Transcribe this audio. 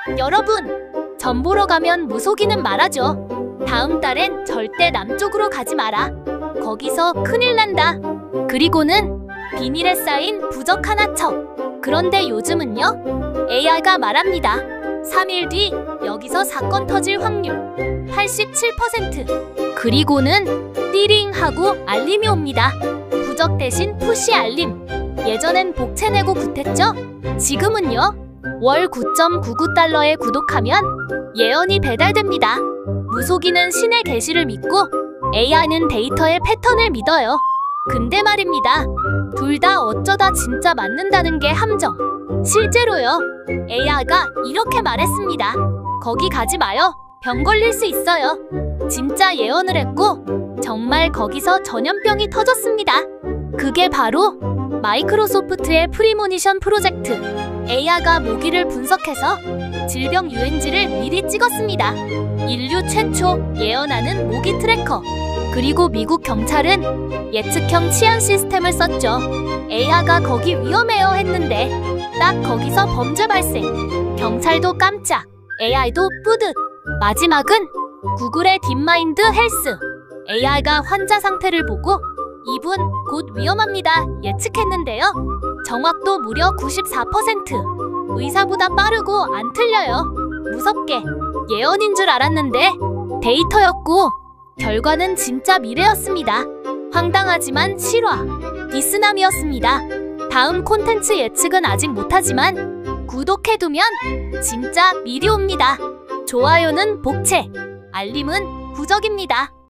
여러분, 점 보러 가면 무속인은 말하죠. 다음 달엔 절대 남쪽으로 가지 마라. 거기서 큰일 난다. 그리고는 비닐에 쌓인 부적 하나 쳐. 그런데 요즘은요, AI가 말합니다. 3일 뒤 여기서 사건 터질 확률 87%. 그리고는 띠링 하고 알림이 옵니다. 부적 대신 푸시 알림. 예전엔 복채 내고 굿했죠? 지금은요, 월 9.99달러에 구독하면 예언이 배달됩니다. 무속인은 신의 계시를 믿고 AI는 데이터의 패턴을 믿어요. 근데 말입니다, 둘 다 어쩌다 진짜 맞는다는 게 함정. 실제로요, AI가 이렇게 말했습니다. 거기 가지 마요. 병 걸릴 수 있어요. 진짜 예언을 했고 정말 거기서 전염병이 터졌습니다. 그게 바로 마이크로소프트의 프리모니션 프로젝트. AI가 모기를 분석해서 질병 유행지를 미리 찍었습니다. 인류 최초 예언하는 모기 트래커. 그리고 미국 경찰은 예측형 치안 시스템을 썼죠. AI가 거기 위험해요 했는데 딱 거기서 범죄 발생. 경찰도 깜짝, AI도 뿌듯. 마지막은 구글의 딥마인드 헬스. AI가 환자 상태를 보고 이분 곧 위험합니다 예측했는데요, 정확도 무려 94%. 의사보다 빠르고 안 틀려요. 무섭게 예언인 줄 알았는데 데이터였고 결과는 진짜 미래였습니다. 황당하지만 실화, 디스남이었습니다. 다음 콘텐츠 예측은 아직 못하지만 구독해두면 진짜 미리 옵니다. 좋아요는 복채, 알림은 부적입니다.